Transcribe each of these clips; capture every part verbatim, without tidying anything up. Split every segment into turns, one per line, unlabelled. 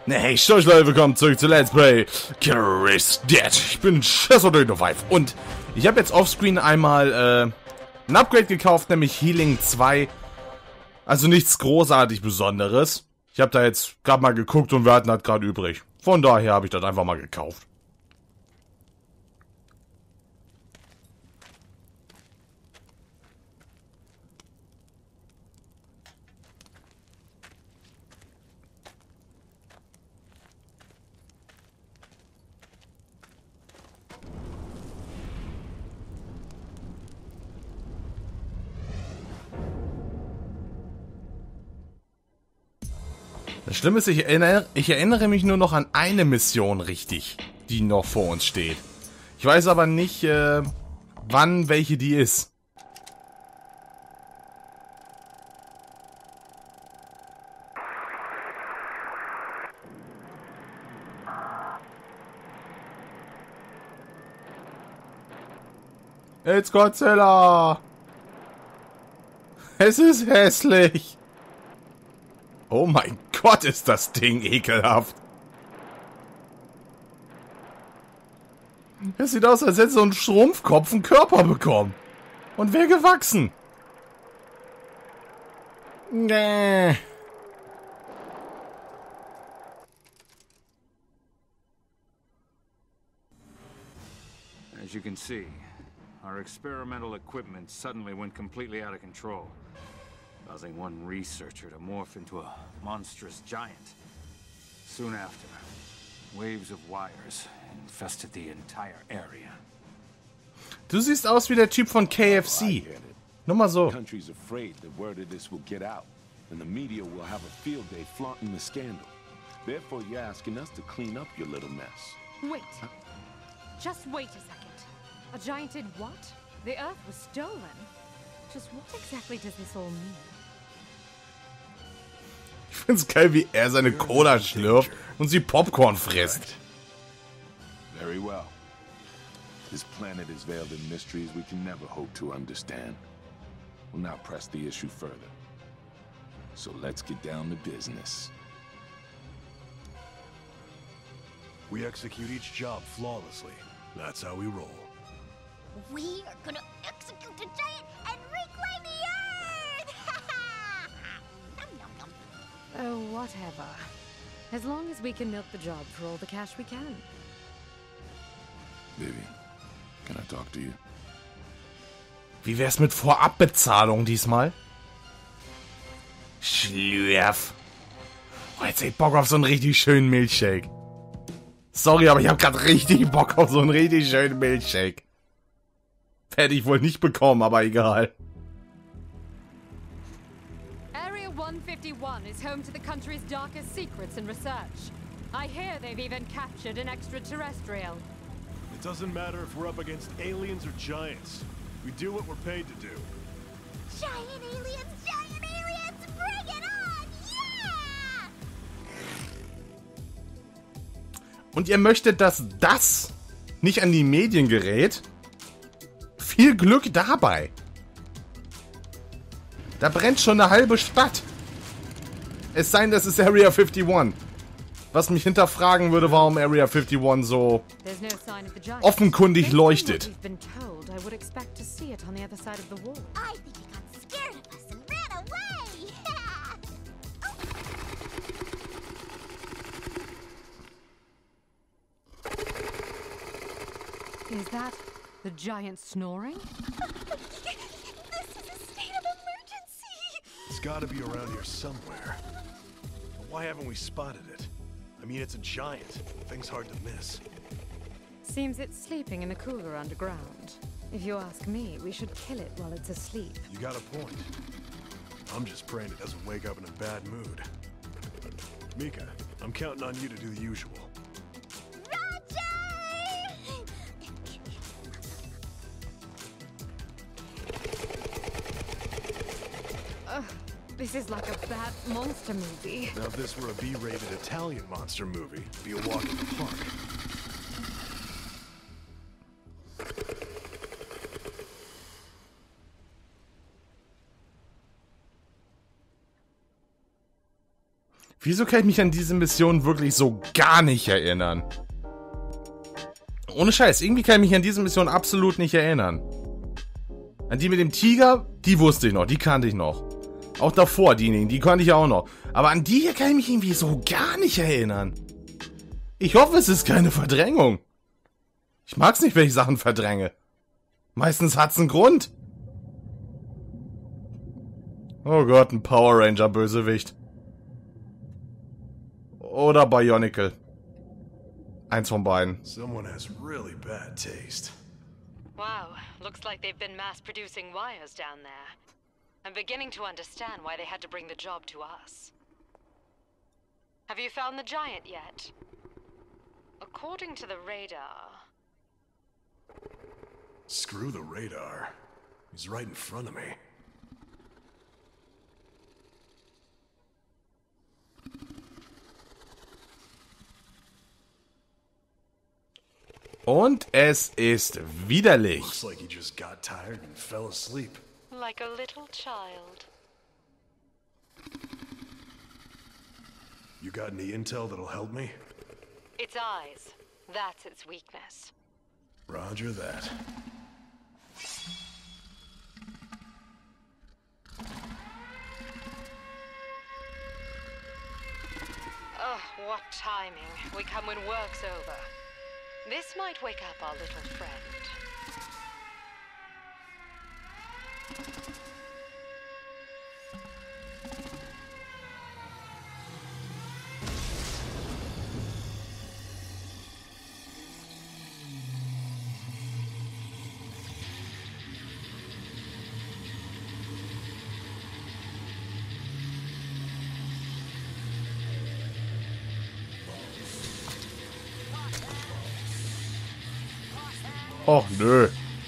Ne, hey, Stoich Leute, willkommen zurück zu Let's Play Killer is Dead. Ich bin Chessodino fünf und ich habe jetzt offscreen einmal äh, ein Upgrade gekauft, nämlich Healing zwei. Also nichts großartig Besonderes. Ich habe da jetzt gerade mal geguckt und wir hatten das gerade übrig. Von daher habe ich das einfach mal gekauft. Das Schlimme ist, ich erinnere, ich erinnere mich nur noch an eine Mission richtig, die noch vor uns steht. Ich weiß aber nicht, äh, wann welche die ist. It's Godzilla! Es ist hässlich! Oh mein Gott, ist das Ding ekelhaft. Es sieht aus, als hätte so ein Schrumpfkopf einen Körper bekommen. Und wäre gewachsen. Nee.
As you can see, our experimental equipment suddenly went completely out of control, causing one researcher to morph into a monstrous giant. Soon after, waves of wires infested the entire area.
Du siehst aus wie der Typ von K F C. Nur mal so.
The country's afraid the word of this will get out, and the media will have a field day flaunting the scandal. Therefore, you're asking us to clean up your little mess.
Wait. Just wait a second. A giant did what? The Earth was stolen. Just what exactly does this all mean?
Ich find's geil, wie er seine Cola schlürft und sie Popcorn frisst.
Very well. This planet is veiled in mysteries we can never hope to understand. We'll now press the issue further. So let's get down to business.
We execute each job flawlessly. That's how we roll.
We are gonna execute the giant and reclaim the Earth! Nom, nom, nom.
Oh, whatever. As long as we can milk the job for all the cash we can.
Vivian, can I talk to you?
Wie wär's mit Vorabbezahlung diesmal? Schlürf. Oh, jetzt hätte ich Bock auf so einen richtig schönen Milchshake. Sorry, aber ich habe gerade richtig Bock auf so einen richtig schönen Milchshake. Hätte ich wohl nicht bekommen, aber egal.
Area one fifty-one is home to the country's darkest secrets and research. I hear they've even captured an extraterrestrial.
It doesn't matter if we're up against aliens or giants. We do what we're paid to do.
Giant aliens, giant aliens, bring it on! Yeah!
Und ihr möchtet, dass das nicht an die Medien gerät? Viel Glück dabei. Da brennt schon eine halbe Stadt. Es sei denn, das ist Area einundfünfzig. Was mich hinterfragen würde, warum Area einundfünfzig so
There's no sign of the giant.
offenkundig
Based on what
leuchtet.
we've been told, I would expect to see it on the other side of the wall.
I think he got scared of us and ran away!
Is that the giant snoring?
This is a state of emergency!
It's gotta be around here somewhere. But why haven't we spotted it? I mean, it's a giant. Thing's hard to miss.
Seems it's sleeping in a cooler underground. If you ask me, we should kill it while it's asleep.
You got a point. I'm just praying it doesn't wake up in a bad mood. Mika, I'm counting on you to do the usual.
This is like a bad monster movie.
Now, if this were a B-rated Italian monster movie, it'd be a walk in the park.
Wieso kann ich mich an diese Mission wirklich so gar nicht erinnern? Ohne Scheiß, irgendwie kann ich mich an diese Mission absolut nicht erinnern. An die mit dem Tiger, die wusste ich noch, die kannte ich noch. Auch davor, diejenigen, die kannte ich auch noch. Aber an die hier kann ich mich irgendwie so gar nicht erinnern. Ich hoffe, es ist keine Verdrängung. Ich mag's nicht, wenn ich Sachen verdränge. Meistens hat's einen Grund. Oh Gott, ein Power Ranger Bösewicht. Oder Bionicle. Eins von beiden.
Someone has really bad taste.
Wow, looks like they've been mass-producing wires down there. I'm beginning to understand why they had to bring the job to us. Have you found the giant yet? According to the radar...
Screw the radar. He's right in front of me.
Und es ist widerlich.
Looks like he just got tired and fell asleep.
Like a little child.
You got any intel that'll help me?
Its eyes. That's its weakness.
Roger that.
Oh, what timing. We come when work's over. This might wake up our little friend.
Och, nö.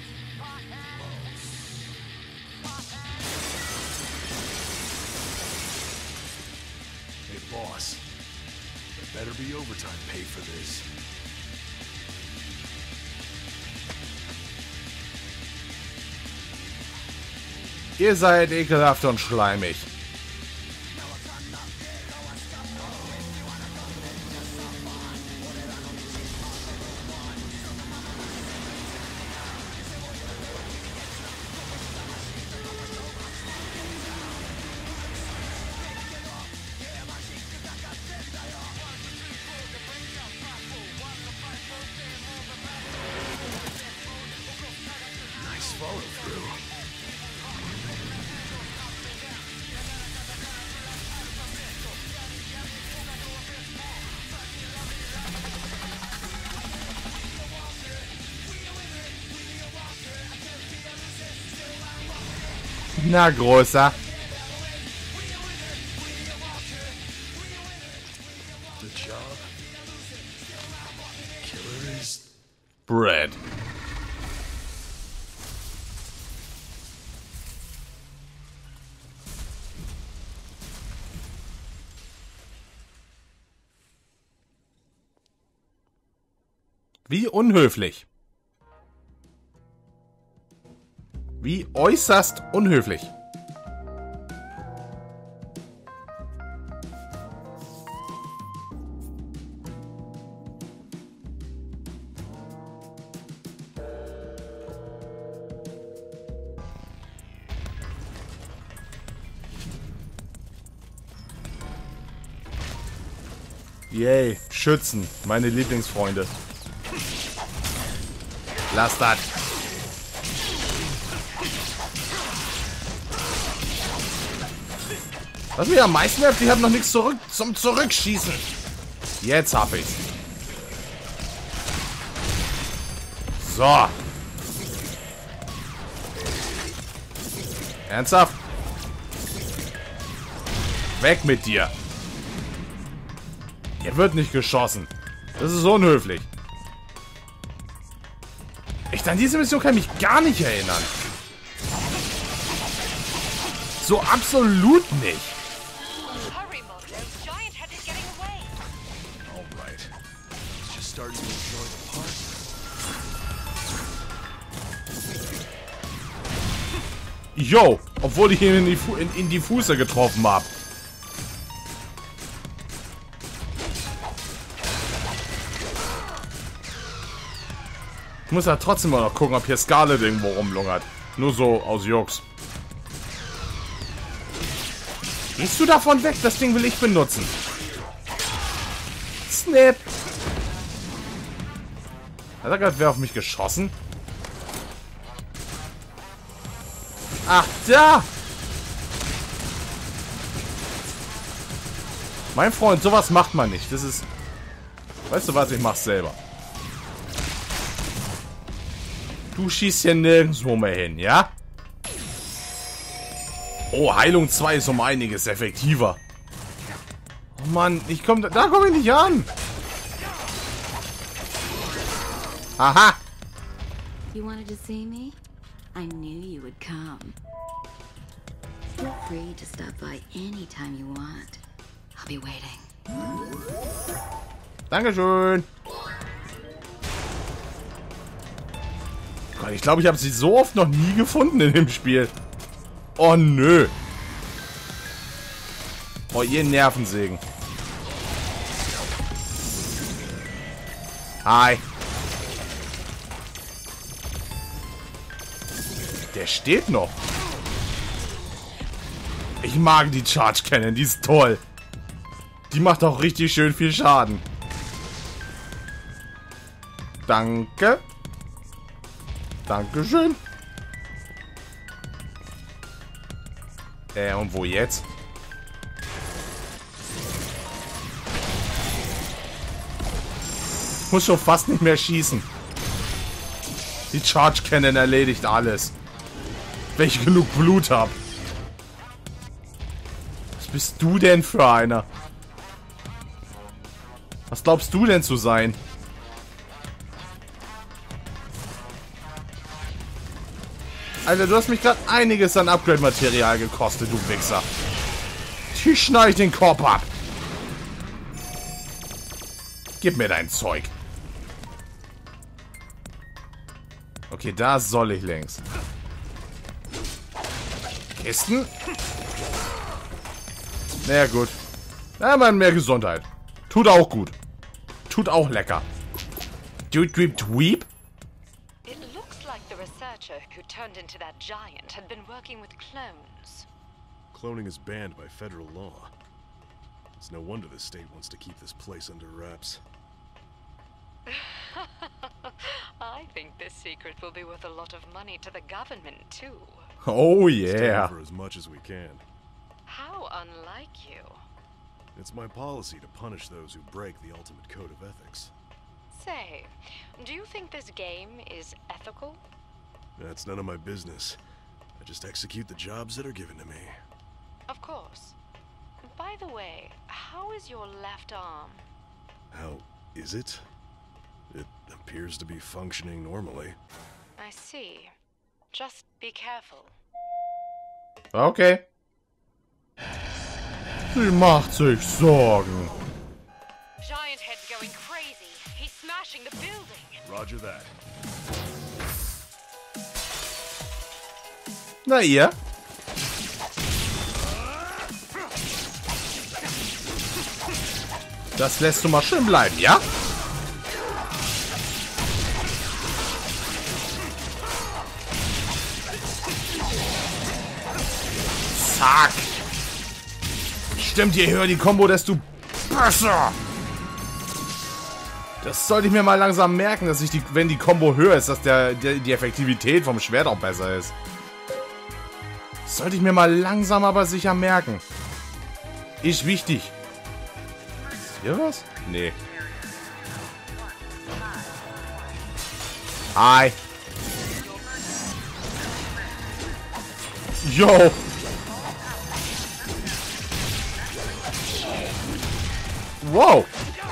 Hey, boss. There better be overtime pay for this.
Ihr seid ekelhaft und schleimig.
Nice follow through.
Na, Großer.
The job. Killer is...
Brad. Wie unhöflich. Wie äußerst unhöflich. Yay, Schützen, meine Lieblingsfreunde. Lass das. Was mich am meisten nervt, die haben noch nichts zurück zum Zurückschießen. Jetzt hab ich's. So. Ernsthaft? Weg mit dir. Hier wird nicht geschossen. Das ist unhöflich. Echt, an diese Mission kann ich mich gar nicht erinnern. So absolut nicht.
Hurry, Mojo. Giant Head is getting away.
All right. It's just starting to enjoy the park.
Yo, obwohl ich ihn in die, Fu in, in die Fuße getroffen habe. Ich muss ja trotzdem mal noch gucken, ob hier Scarlet irgendwo rumlungert. Nur so aus Jux. Gehst du davon weg? Das Ding will ich benutzen. Snap. Hat er gerade wer auf mich geschossen? Ach, da! Mein Freund, sowas macht man nicht. Das ist... Weißt du was? Ich mach's selber. Du schießt hier nirgendwo mehr hin, ja? Oh, Heilung zwei ist um einiges effektiver. Oh Mann, ich komm... Da komme ich nicht an! Aha!
You wanted to see me? I knew you would come. Feel free to stop by anytime you want. I'll be waiting.
Dankeschön. Gott, ich glaube, ich habe sie so oft noch nie gefunden in dem Spiel. Oh, nö. Oh, ihr Nervensägen. Hi. Der steht noch. Ich mag die Charge Cannon, die ist toll. Die macht auch richtig schön viel Schaden. Danke. Dankeschön. Äh, und wo jetzt? Muss schon fast nicht mehr schießen. Die Charge Cannon erledigt alles. Wenn ich genug Blut habe. Was bist du denn für einer? Was glaubst du denn zu sein? Alter, du hast mich gerade einiges an Upgrade-Material gekostet, du Wichser. Ich schneide den Kopf ab. Gib mir dein Zeug. Okay, da soll ich längs. Kisten? Naja, gut. Na, man, mehr Gesundheit. Tut auch gut. Tut auch lecker. Dude, Dweep, Dweep?
It looks like the researcher who turned into that giant had been working with clones.
Cloning is banned by federal law. It's no wonder the state wants to keep this place under wraps.
I think this secret will be worth a lot of money to the government, too.
Oh, yeah.
Stand for as much as we can.
How unlike you.
It's my policy to punish those who break the ultimate code of ethics.
Say, do you think this game is ethical?
That's none of my business. I just execute the jobs that are given to me.
Of course. By the way, how is your left arm?
How is it? It appears to be functioning normally.
I see. Just be careful.
Okay. Sie macht sich Sorgen.
Giant head's going crazy. He's smashing the building.
Roger that.
Na ihr? Das lässt du mal schön bleiben, ja? Zack. Stimmt, je höher die Kombo, desto besser. Das sollte ich mir mal langsam merken, dass ich die, wenn die Kombo höher ist, dass der, der die Effektivität vom Schwert auch besser ist. Das sollte ich mir mal langsam aber sicher merken. Ist wichtig. Ist hier was? Nee. Hi. Yo. Wow.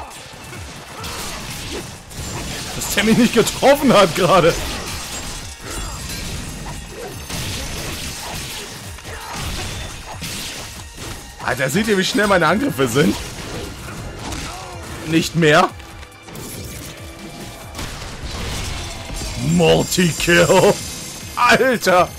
Dass der mich nicht getroffen hat gerade. Alter, seht ihr, wie schnell meine Angriffe sind? Nicht mehr. Multi-Kill. Alter.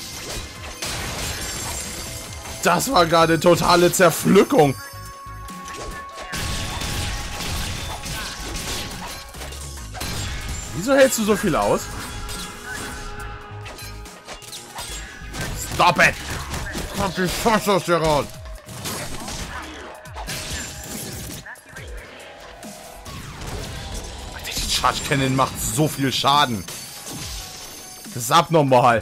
Das war gerade totale Zerpflückung. Wieso Wieso hältst du so viel aus? Stop it! Kommt die Scheiße aus dir raus! Die Charge Cannon macht so viel Schaden. Das ist abnormal.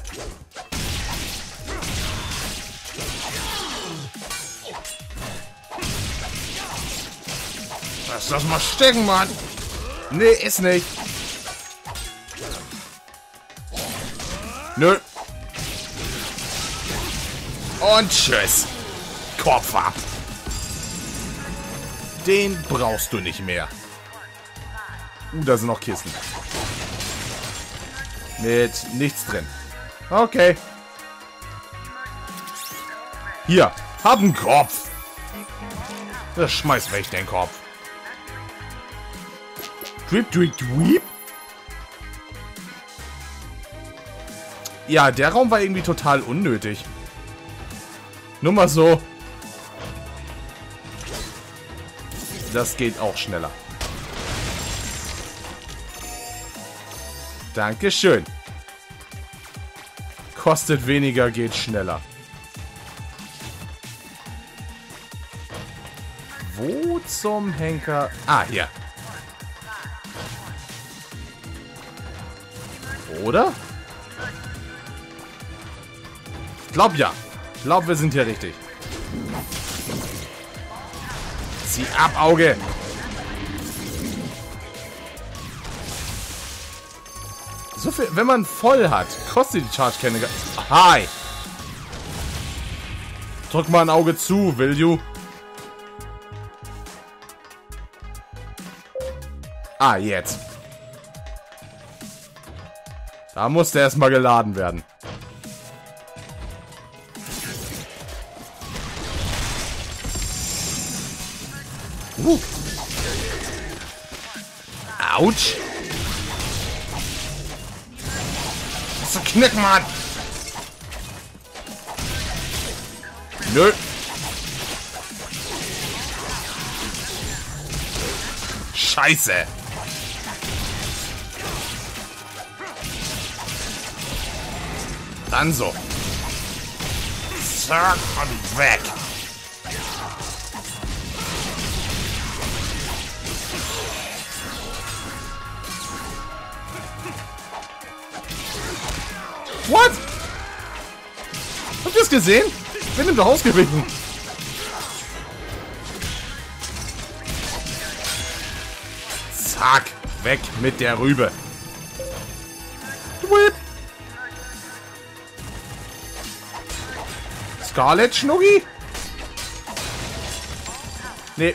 Lass das mal stecken, Mann! Nee, ist nicht. Nö. Und tschüss. Kopf ab. Den brauchst du nicht mehr. Uh, da sind noch Kisten. Mit nichts drin. Okay. Hier, hab einen Kopf. Das schmeiß weg, den Kopf. Drip, drip, drip. Ja, der Raum war irgendwie total unnötig. Nur mal so. Das geht auch schneller. Dankeschön. Kostet weniger, geht schneller. Wo zum Henker? Ah, hier. Oder? Ich glaub ja. Ich glaub, wir sind hier richtig. Zieh ab, Auge! So viel, wenn man voll hat, kostet die Charge Cannon. Hi! Drück mal ein Auge zu, will you? Ah, jetzt. Da musste erstmal geladen werden. Uh. Autsch. Was ist Knick, Mann? Nö. Scheiße. Dann so. Zack und weg. What? Habt ihr das gesehen? Ich bin im ausgewichen. Zack. Weg mit der Rübe. Whip. Scarlet Schnuggi? Nee.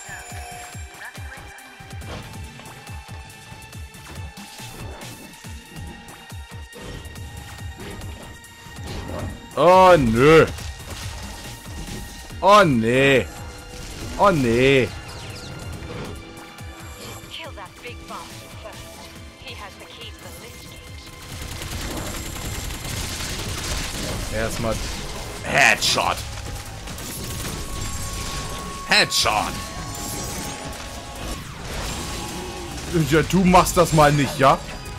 Oh, nö. Oh, nee. Oh, nee. Erstmal Headshot. Headshot. Ja, du machst das mal nicht, ja?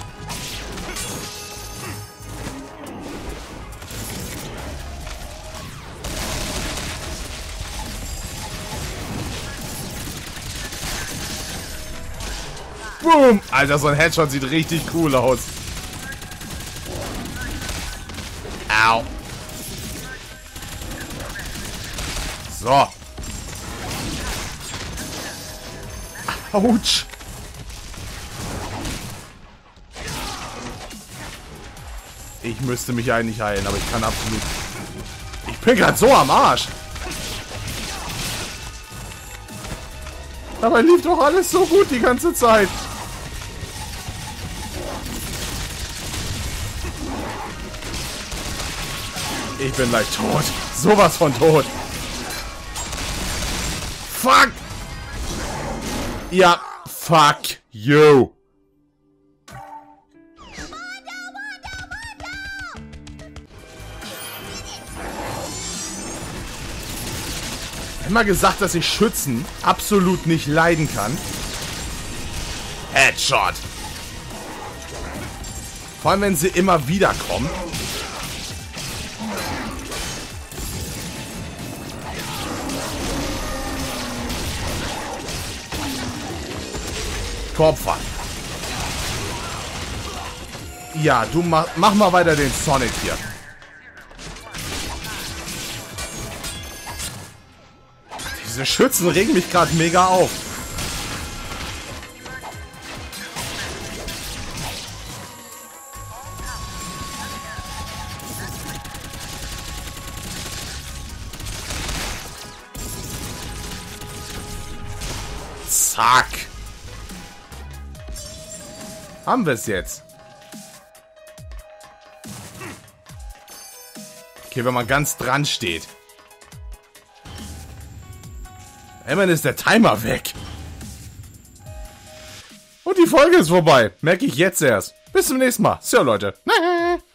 Boom! Alter, so ein Headshot sieht richtig cool aus. Au. So. Autsch. Ich müsste mich eigentlich heilen, aber ich kann absolut... Ich bin gerade so am Arsch. Dabei lief doch alles so gut die ganze Zeit. Ich bin gleich tot. Sowas von tot. Fuck! Ja, fuck you. Immer gesagt, dass ich Schützen absolut nicht leiden kann. Headshot. Vor allem, wenn sie immer wieder kommen. Kopfball. Ja, du mach, mach mal weiter den Sonic hier. Diese Schützen regen mich gerade mega auf. Zack. Haben wir es jetzt. Okay, wenn man ganz dran steht. Immerhin ist der Timer weg. Und die Folge ist vorbei. Merke ich jetzt erst. Bis zum nächsten Mal. So, Leute.